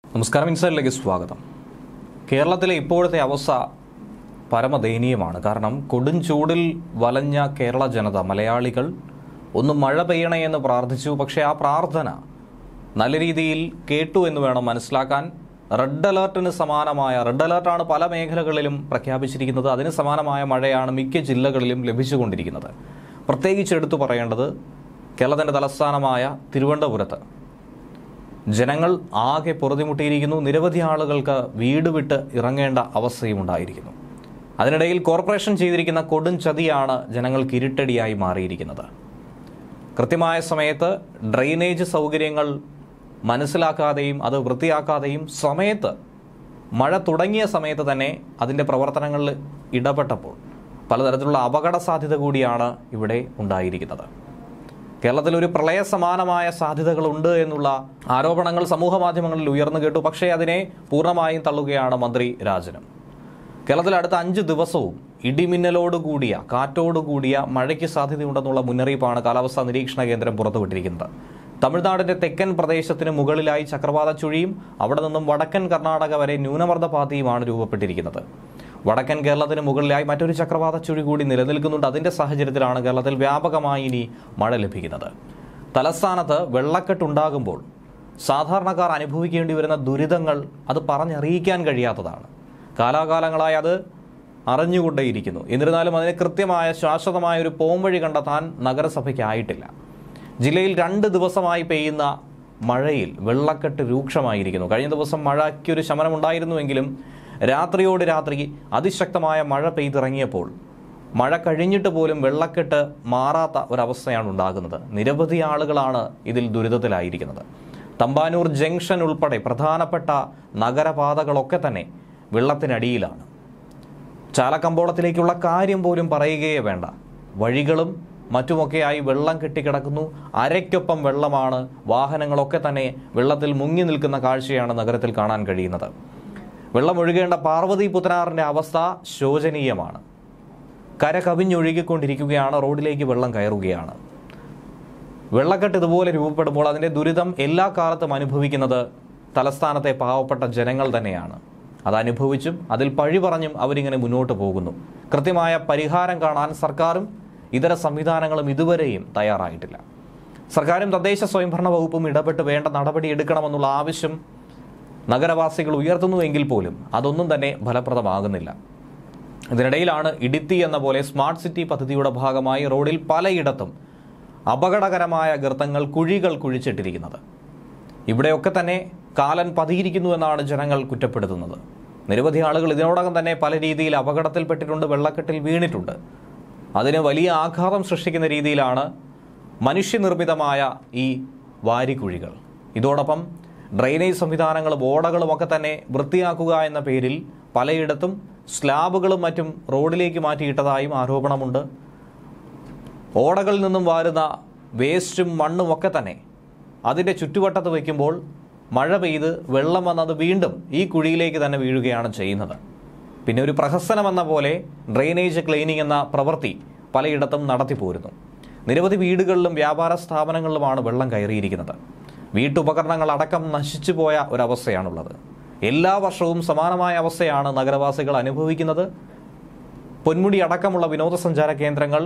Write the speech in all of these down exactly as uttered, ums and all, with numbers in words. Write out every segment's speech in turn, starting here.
നമസ്കാരം, ഇൻസൈഡിലേക്ക് സ്വാഗതം. കേരളത്തിലെ ഇപ്പോഴത്തെ അവസ്ഥ പരമദയനീയമാണ്. കാരണം കൊടും ചൂടിൽ വലഞ്ഞ കേരള ജനത, മലയാളികൾ ഒന്ന് മഴ പെയ്യണേ എന്ന് പ്രാർത്ഥിച്ചു. പക്ഷേ ആ പ്രാർത്ഥന നല്ല രീതിയിൽ കേട്ടു എന്ന് വേണം മനസ്സിലാക്കാൻ. റെഡ് അലേർട്ടിന് സമാനമായ റെഡ് അലേർട്ടാണ് പല മേഖലകളിലും പ്രഖ്യാപിച്ചിരിക്കുന്നത്. അതിന് സമാനമായ മഴയാണ് മിക്ക ജില്ലകളിലും ലഭിച്ചുകൊണ്ടിരിക്കുന്നത്. പ്രത്യേകിച്ച് എടുത്തു പറയേണ്ടത് കേരളത്തിൻ്റെ തലസ്ഥാനമായ തിരുവനന്തപുരത്ത് ജനങ്ങൾ ആകെ പൊറുതിമുട്ടിയിരിക്കുന്നു. നിരവധി ആളുകൾക്ക് വീട് വിട്ട് ഇറങ്ങേണ്ട അവസ്ഥയും ഉണ്ടായിരിക്കുന്നു. അതിനിടയിൽ കോർപ്പറേഷൻ ചെയ്തിരിക്കുന്ന കൊടും ചതിയാണ് ജനങ്ങൾക്ക് ഇരുട്ടടിയായി മാറിയിരിക്കുന്നത്. കൃത്യമായ സമയത്ത് ഡ്രെയിനേജ് സൗകര്യങ്ങൾ മനസ്സിലാക്കാതെയും അത് വൃത്തിയാക്കാതെയും സമയത്ത് മഴ തുടങ്ങിയ സമയത്ത് തന്നെ അതിൻ്റെ പ്രവർത്തനങ്ങളിൽ ഇടപെട്ടപ്പോൾ പലതരത്തിലുള്ള അപകട സാധ്യത കൂടിയാണ് ഇവിടെ ഉണ്ടായിരിക്കുന്നത്. കേരളത്തിൽ ഒരു പ്രളയ സമാനമായ സാധ്യതകളുണ്ട് എന്നുള്ള ആരോപണങ്ങൾ സമൂഹ മാധ്യമങ്ങളിൽ ഉയർന്നു കേട്ടു. പക്ഷേ അതിനെ പൂർണ്ണമായും തള്ളുകയാണ് മന്ത്രി രാജനും. കേരളത്തിൽ അടുത്ത അഞ്ച് ദിവസവും ഇടിമിന്നലോടുകൂടിയ കാറ്റോടുകൂടിയ മഴയ്ക്ക് സാധ്യതയുണ്ടെന്നുള്ള മുന്നറിയിപ്പാണ് കാലാവസ്ഥാ നിരീക്ഷണ കേന്ദ്രം പുറത്തുവിട്ടിരിക്കുന്നത്. തമിഴ്നാടിന്റെ തെക്കൻ പ്രദേശത്തിന് മുകളിലായി ചക്രവാത ചുഴിയും അവിടെ നിന്നും വടക്കൻ കർണാടക വരെ ന്യൂനമർദ്ദപാതയുമാണ് രൂപപ്പെട്ടിരിക്കുന്നത്. വടക്കൻ കേരളത്തിന് മുകളിലായി മറ്റൊരു ചക്രവാത ചുഴി കൂടി നിലനിൽക്കുന്നുണ്ട്. അതിന്റെ സാഹചര്യത്തിലാണ് കേരളത്തിൽ വ്യാപകമായി ഇനി മഴ ലഭിക്കുന്നത്. തലസ്ഥാനത്ത് വെള്ളക്കെട്ടുണ്ടാകുമ്പോൾ സാധാരണക്കാർ അനുഭവിക്കേണ്ടി വരുന്ന ദുരിതങ്ങൾ അത് പറഞ്ഞറിയിക്കാൻ കഴിയാത്തതാണ്. കാലാകാലങ്ങളായി അത് അറിഞ്ഞുകൊണ്ടേയിരിക്കുന്നു. എന്നിരുന്നാലും അതിന് കൃത്യമായ ശാശ്വതമായ ഒരു പോംവഴി കണ്ടെത്താൻ നഗരസഭയ്ക്കായിട്ടില്ല. ജില്ലയിൽ രണ്ട് ദിവസമായി പെയ്യുന്ന മഴയിൽ വെള്ളക്കെട്ട് രൂക്ഷമായിരിക്കുന്നു. കഴിഞ്ഞ ദിവസം മഴയ്ക്കൊരു ശമനമുണ്ടായിരുന്നുവെങ്കിലും രാത്രിയോട് രാത്രി അതിശക്തമായ മഴ പെയ്തിറങ്ങിയപ്പോൾ മഴ കഴിഞ്ഞിട്ട് പോലും വെള്ളക്കെട്ട് മാറാത്ത ഒരവസ്ഥയാണ് ഉണ്ടാകുന്നത്. നിരവധി ആളുകളാണ് ഇതിൽ ദുരിതത്തിലായിരിക്കുന്നത്. തമ്പാനൂർ ജംഗ്ഷൻ ഉൾപ്പെടെ പ്രധാനപ്പെട്ട നഗരപാതകളൊക്കെ തന്നെ വെള്ളത്തിനടിയിലാണ്. ചാലക്കമ്പോളത്തിലേക്കുള്ള കാര്യം പോലും പറയുകയേ വേണ്ട. വഴികളും മറ്റുമൊക്കെയായി വെള്ളം കെട്ടിക്കിടക്കുന്നു. അരയ്ക്കൊപ്പം വെള്ളമാണ്. വാഹനങ്ങളൊക്കെ തന്നെ വെള്ളത്തിൽ മുങ്ങി നിൽക്കുന്ന കാഴ്ചയാണ് നഗരത്തിൽ കാണാൻ കഴിയുന്നത്. വെള്ളമൊഴുകേണ്ട പാർവതി പുത്തനാറിൻ്റെ അവസ്ഥ ശോചനീയമാണ്. കര കവിഞ്ഞൊഴുകിക്കൊണ്ടിരിക്കുകയാണ്. റോഡിലേക്ക് വെള്ളം കയറുകയാണ്. വെള്ളക്കെട്ട് ഇതുപോലെ രൂപപ്പെടുമ്പോൾ അതിൻ്റെ ദുരിതം എല്ലാ കാലത്തും അനുഭവിക്കുന്നത് തലസ്ഥാനത്തെ പാവപ്പെട്ട ജനങ്ങൾ തന്നെയാണ്. അതനുഭവിച്ചും അതിൽ പഴി പറഞ്ഞും അവരിങ്ങനെ മുന്നോട്ട് പോകുന്നു. കൃത്യമായ പരിഹാരം കാണാൻ സർക്കാരും ഇതര സംവിധാനങ്ങളും ഇതുവരെയും തയ്യാറായിട്ടില്ല. സർക്കാരും തദ്ദേശ സ്വയംഭരണ വകുപ്പും ഇടപെട്ട് വേണ്ട നടപടി എടുക്കണമെന്നുള്ള ആവശ്യം നഗരവാസികൾ ഉയർത്തുന്നുവെങ്കിൽ പോലും അതൊന്നും തന്നെ ഫലപ്രദമാകുന്നില്ല. ഇതിനിടയിലാണ് ഇടുത്തി എന്ന പോലെ സ്മാർട്ട് സിറ്റി പദ്ധതിയുടെ ഭാഗമായി റോഡിൽ പലയിടത്തും അപകടകരമായ ഗർത്തങ്ങൾ, കുഴികൾ കുഴിച്ചിട്ടിരിക്കുന്നത്. ഇവിടെയൊക്കെ തന്നെ കാലൻ പതിയിരിക്കുന്നു എന്നാണ് ജനങ്ങൾ കുറ്റപ്പെടുത്തുന്നത്. നിരവധി ആളുകൾ ഇതിനോടകം തന്നെ പല രീതിയിൽ അപകടത്തിൽപ്പെട്ടിട്ടുണ്ട്, വെള്ളക്കെട്ടിൽ വീണിട്ടുണ്ട്. അതിന് വലിയ ആഘാതം സൃഷ്ടിക്കുന്ന രീതിയിലാണ് മനുഷ്യനിർമ്മിതമായ ഈ വാരിക്കുഴികൾ. ഇതോടൊപ്പം ഡ്രെയിനേജ് സംവിധാനങ്ങളും ഓടകളും ഒക്കെ തന്നെ വൃത്തിയാക്കുക എന്ന പേരിൽ പലയിടത്തും സ്ലാബുകളും മറ്റും റോഡിലേക്ക് മാറ്റിയിട്ടതായും ആരോപണമുണ്ട്. ഓടകളിൽ നിന്നും വാരുന്ന വേസ്റ്റും മണ്ണും ഒക്കെ തന്നെ അതിൻ്റെ ചുറ്റുവട്ടത്ത് വയ്ക്കുമ്പോൾ മഴ പെയ്ത് വെള്ളം വന്നത് വീണ്ടും ഈ കുഴിയിലേക്ക് തന്നെ വീഴുകയാണ് ചെയ്യുന്നത്. പിന്നെ ഒരു പ്രഹസനമെന്ന പോലെ ഡ്രെയിനേജ് ക്ലീനിങ് എന്ന പ്രവൃത്തി പലയിടത്തും നടത്തിപ്പോരുന്നു. നിരവധി വീടുകളിലും വ്യാപാര സ്ഥാപനങ്ങളിലുമാണ് വെള്ളം കയറിയിരിക്കുന്നത്. വീട്ടുപകരണങ്ങൾ അടക്കം നശിച്ചു പോയ ഒരവസ്ഥയാണുള്ളത്. എല്ലാ വർഷവും സമാനമായ അവസ്ഥയാണ് നഗരവാസികൾ അനുഭവിക്കുന്നത്. പൊന്മുടി അടക്കമുള്ള വിനോദസഞ്ചാര കേന്ദ്രങ്ങൾ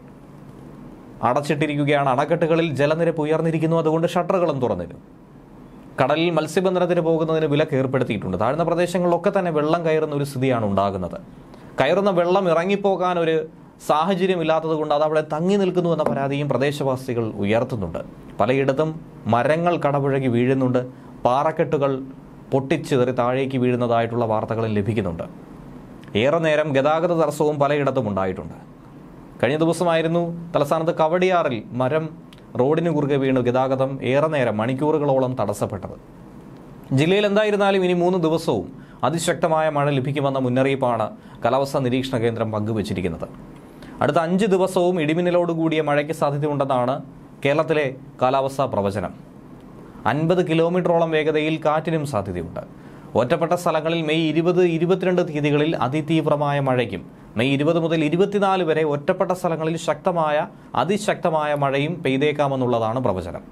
അടച്ചിട്ടിരിക്കുകയാണ്. അണക്കെട്ടുകളിൽ ജലനിരപ്പ് ഉയർന്നിരിക്കുന്നു. അതുകൊണ്ട് ഷട്ടറുകളും തുറന്നിരുന്നു. കടലിൽ മത്സ്യബന്ധനത്തിന് പോകുന്നതിന് വിലക്ക് ഏർപ്പെടുത്തിയിട്ടുണ്ട്. താഴ്ന്ന പ്രദേശങ്ങളിലൊക്കെ തന്നെ വെള്ളം കയറുന്ന ഒരു സ്ഥിതിയാണ് ഉണ്ടാകുന്നത്. കയറുന്ന വെള്ളം ഇറങ്ങിപ്പോകാൻ ഒരു സാഹചര്യമില്ലാത്തത് കൊണ്ട് അത് അവിടെ തങ്ങി നിൽക്കുന്നു എന്ന പരാതിയും പ്രദേശവാസികൾ ഉയർത്തുന്നുണ്ട്. പലയിടത്തും മരങ്ങൾ കടപുഴകി വീഴുന്നുണ്ട്. പാറക്കെട്ടുകൾ പൊട്ടിച്ചേറി താഴേക്ക് വീഴുന്നതായിട്ടുള്ള വാർത്തകളും ലഭിക്കുന്നുണ്ട്. ഏറെ നേരം ഗതാഗത തടസ്സവും പലയിടത്തും ഉണ്ടായിട്ടുണ്ട്. കഴിഞ്ഞ ദിവസമായിരുന്നു തലസ്ഥാനത്ത് കവടിയാറിൽ മരം റോഡിന് കുറുകെ വീണ് ഗതാഗതം ഏറെ നേരം മണിക്കൂറുകളോളം തടസ്സപ്പെട്ടത്. ജില്ലയിൽ എന്തായിരുന്നാലും ഇനി മൂന്ന് ദിവസവും അതിശക്തമായ മഴ ലഭിക്കുമെന്ന മുന്നറിയിപ്പാണ് കാലാവസ്ഥാ നിരീക്ഷണ കേന്ദ്രം പങ്കുവച്ചിരിക്കുന്നത്. അടുത്ത അഞ്ച് ദിവസവും ഇടിമിന്നലോടുകൂടിയ മഴയ്ക്ക് സാധ്യതയുണ്ടെന്നാണ് കേരളത്തിലെ കാലാവസ്ഥാ പ്രവചനം. അൻപത് കിലോമീറ്ററോളം വേഗതയിൽ കാറ്റിനും സാധ്യതയുണ്ട്. ഒറ്റപ്പെട്ട സ്ഥലങ്ങളിൽ മെയ് ഇരുപത് ഇരുപത്തിരണ്ട് തീയതികളിൽ അതിതീവ്രമായ മഴയ്ക്കും മെയ് ഇരുപത് മുതൽ ഇരുപത്തിനാല് വരെ ഒറ്റപ്പെട്ട സ്ഥലങ്ങളിൽ ശക്തമായ അതിശക്തമായ മഴയും പെയ്തേക്കാമെന്നുള്ളതാണ് പ്രവചനം.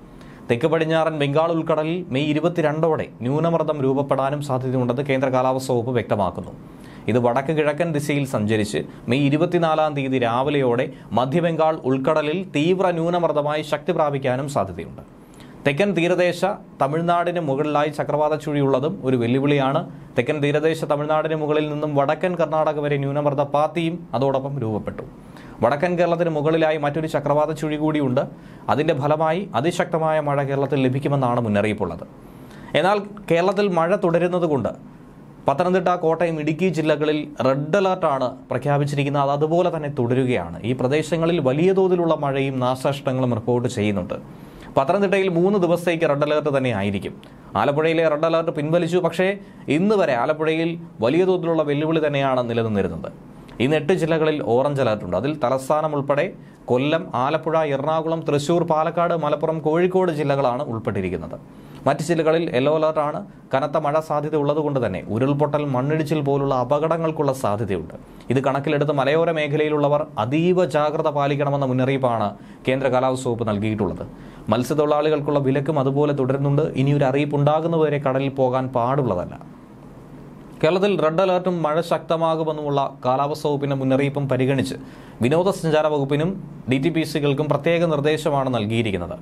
തെക്ക് പടിഞ്ഞാറൻ ബംഗാൾ ഉൾക്കടലിൽ മെയ് ഇരുപത്തിരണ്ടോടെ ന്യൂനമർദ്ദം രൂപപ്പെടാനും സാധ്യതയുണ്ടെന്ന് കേന്ദ്ര കാലാവസ്ഥാ വകുപ്പ് വ്യക്തമാക്കുന്നു. ഇത് വടക്ക് കിഴക്കൻ ദിശയിൽ സഞ്ചരിച്ച് മെയ് ഇരുപത്തിനാലാം തീയതി രാവിലെയോടെ മധ്യബംഗാൾ ഉൾക്കടലിൽ തീവ്ര ന്യൂനമർദ്ദമായി ശക്തി പ്രാപിക്കാനും സാധ്യതയുണ്ട്. തെക്കൻ തീരദേശ തമിഴ്നാടിന് മുകളിലായി ചക്രവാത ചുഴിയുള്ളതും ഒരു വെല്ലുവിളിയാണ്. തെക്കൻ തീരദേശ തമിഴ്നാടിന് മുകളിൽ നിന്നും വടക്കൻ കർണാടക വരെ ന്യൂനമർദ്ദ പാത്തിയും അതോടൊപ്പം രൂപപ്പെട്ടു. വടക്കൻ കേരളത്തിന് മുകളിലായി മറ്റൊരു ചക്രവാത ചുഴി കൂടിയുണ്ട്. അതിന്റെ ഫലമായി അതിശക്തമായ മഴ കേരളത്തിൽ ലഭിക്കുമെന്നാണ് മുന്നറിയിപ്പുള്ളത്. എന്നാൽ കേരളത്തിൽ മഴ തുടരുന്നതുകൊണ്ട് പത്തനംതിട്ട, കോട്ടയം, ഇടുക്കി ജില്ലകളിൽ റെഡ് അലർട്ടാണ് പ്രഖ്യാപിച്ചിരിക്കുന്നത്. അത് അതുപോലെ തന്നെ തുടരുകയാണ്. ഈ പ്രദേശങ്ങളിൽ വലിയ തോതിലുള്ള മഴയും നാശനഷ്ടങ്ങളും റിപ്പോർട്ട് ചെയ്യുന്നുണ്ട്. പത്തനംതിട്ടയിൽ മൂന്ന് ദിവസത്തേക്ക് റെഡ് അലർട്ട് തന്നെ ആയിരിക്കും. ആലപ്പുഴയിലെ റെഡ് അലർട്ട് പിൻവലിച്ചു. പക്ഷേ ഇന്ന് വരെ ആലപ്പുഴയിൽ വലിയ തോതിലുള്ള വെല്ലുവിളി തന്നെയാണ് നിലനിന്നിരുന്നത്. ഇന്ന് എട്ട് ജില്ലകളിൽ ഓറഞ്ച് അലർട്ടുണ്ട്. അതിൽ തലസ്ഥാനം ഉൾപ്പെടെ കൊല്ലം, ആലപ്പുഴ, എറണാകുളം, തൃശൂർ, പാലക്കാട്, മലപ്പുറം, കോഴിക്കോട് ജില്ലകളാണ് ഉൾപ്പെട്ടിരിക്കുന്നത്. മറ്റ് ജില്ലകളിൽ യെല്ലോ അലർട്ടാണ്. കനത്ത മഴ സാധ്യത ഉള്ളതുകൊണ്ട് തന്നെ ഉരുൾപൊട്ടൽ, മണ്ണിടിച്ചിൽ പോലുള്ള അപകടങ്ങൾക്കുള്ള സാധ്യതയുണ്ട്. ഇത് കണക്കിലെടുത്ത് മലയോര മേഖലയിലുള്ളവർ അതീവ ജാഗ്രത പാലിക്കണമെന്ന മുന്നറിയിപ്പാണ് കേന്ദ്ര കാലാവസ്ഥാ വകുപ്പ് നൽകിയിട്ടുള്ളത്. മത്സ്യത്തൊഴിലാളികൾക്കുള്ള വിലക്കും അതുപോലെ തുടരുന്നുണ്ട്. ഇനിയൊരു അറിയിപ്പ് ഉണ്ടാകുന്നതുവരെ കടലിൽ പോകാൻ പാടുള്ളതല്ല. കേരളത്തിൽ റെഡ് അലർട്ടും മഴ ശക്തമാകുമെന്നുമുള്ള കാലാവസ്ഥാ വകുപ്പിന്റെ മുന്നറിയിപ്പും പരിഗണിച്ച് വിനോദസഞ്ചാര വകുപ്പിനും ഡി ടി പി സികൾക്കും പ്രത്യേക നിർദ്ദേശമാണ് നൽകിയിരിക്കുന്നത്.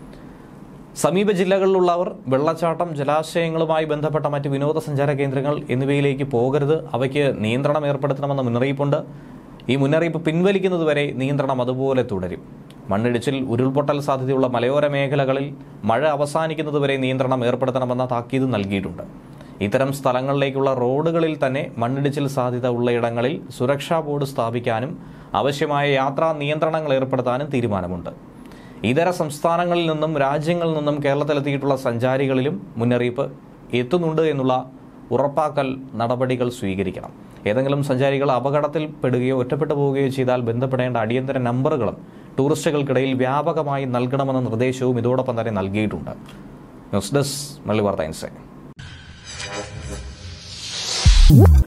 സമീപ ജില്ലകളിലുള്ളവർ വെള്ളച്ചാട്ടം, ജലാശയങ്ങളുമായി ബന്ധപ്പെട്ട മറ്റ് വിനോദസഞ്ചാര കേന്ദ്രങ്ങൾ എന്നിവയിലേക്ക് പോകരുത്. അവയ്ക്ക് നിയന്ത്രണം ഏർപ്പെടുത്തണമെന്ന മുന്നറിയിപ്പുണ്ട്. ഈ മുന്നറിയിപ്പ് പിൻവലിക്കുന്നതുവരെ നിയന്ത്രണം അതുപോലെ തുടരും. മണ്ണിടിച്ചിൽ, ഉരുൾപൊട്ടൽ സാധ്യതയുള്ള മലയോര മേഖലകളിൽ മഴ അവസാനിക്കുന്നതുവരെ നിയന്ത്രണം ഏർപ്പെടുത്തണമെന്ന താക്കീത് നൽകിയിട്ടുണ്ട്. ഇത്തരം സ്ഥലങ്ങളിലേക്കുള്ള റോഡുകളിൽ തന്നെ മണ്ണിടിച്ചിൽ സാധ്യത ഉള്ളയിടങ്ങളിൽ സുരക്ഷാ ബോർഡ് സ്ഥാപിക്കാനും ആവശ്യമായ യാത്രാ നിയന്ത്രണങ്ങൾ ഏർപ്പെടുത്താനും തീരുമാനമുണ്ട്. ഇതര സംസ്ഥാനങ്ങളിൽ നിന്നും രാജ്യങ്ങളിൽ നിന്നും കേരളത്തിലെത്തിയിട്ടുള്ള സഞ്ചാരികളിലും മുന്നറിയിപ്പ് എത്തുന്നുണ്ട് എന്നുള്ള ഉറപ്പാക്കൽ നടപടികൾ സ്വീകരിക്കണം. ഏതെങ്കിലും സഞ്ചാരികൾ അപകടത്തിൽപ്പെടുകയോ ഒറ്റപ്പെട്ടു പോവുകയോ ചെയ്താൽ ബന്ധപ്പെടേണ്ട അടിയന്തര നമ്പറുകളും ടൂറിസ്റ്റുകൾക്കിടയിൽ വ്യാപകമായി നൽകണമെന്ന നിർദ്ദേശവും ഇതോടൊപ്പം തന്നെ നൽകിയിട്ടുണ്ട്. ന്യൂസ് ഡെസ്ക് മലയാളി വാർത്ത ഇൻസൈറ്റ്.